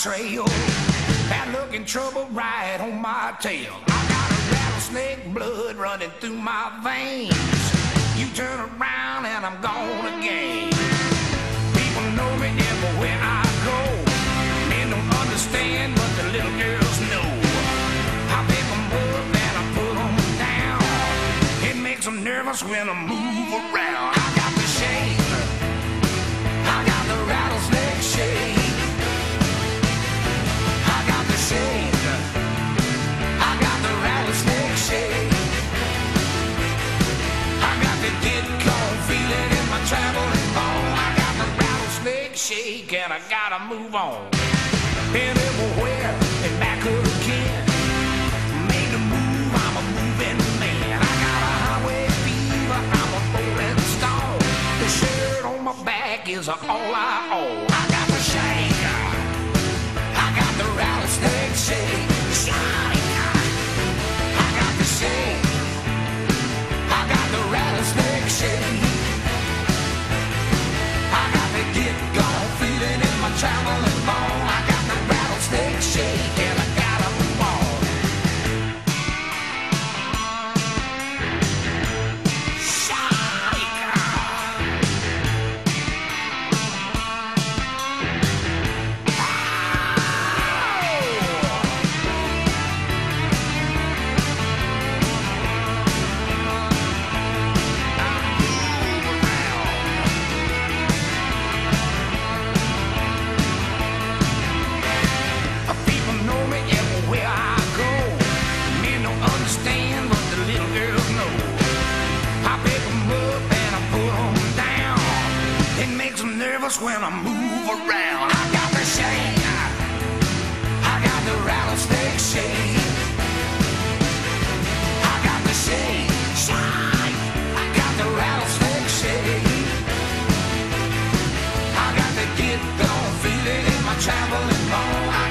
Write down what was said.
trail. Bad luck and trouble right on my tail. I got a rattlesnake blood running through my veins. You turn around and I'm gone again. People know me everywhere I go. Men don't understand, but the little girls know. I pick them up and I put them down. It makes them nervous when I move around. I got the shake. I got the rattlesnake shake. I got the shake. I got the rattlesnake shake. I got the get gone feeling in my traveling bone. I got the rattlesnake shake and I gotta move on. Been everywhere and back again. Made a move, I'm a moving man. I got a highway fever, I'm a rolling stone. The shirt on my back is all I own. I got the shake. I got the rattlesnake shake. I got the shake. I got the rattlesnake shake. I got the get gone feeling in my traveling bone. I got the rattlesnake shake and I gotta move on. People know me everywhere I go. Men don't understand, but the little girls know. I pick them up and I put them down. It makes them nervous when I move around. I got the shake. I got the rattlesnake shake. I got the shake. I got the rattlesnake shake. I got the get gone feeling in my traveling bone. I